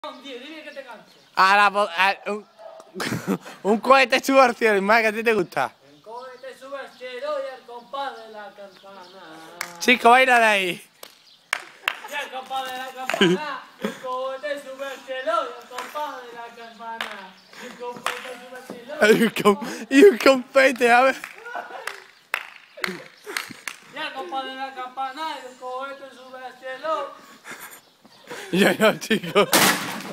Dime que te canso. Un cohete sube al cielo, más que a ti te gusta. El cohete sube al cielo y el compás de la campana. Chico, baila de ahí. Y el compás de la campana. El cohete sube al cielo y el compás de la campana. El cohete sube al cielo. Y un compete, a ver. Y el compás de la campana. El cohete sube al cielo. Ya, chico.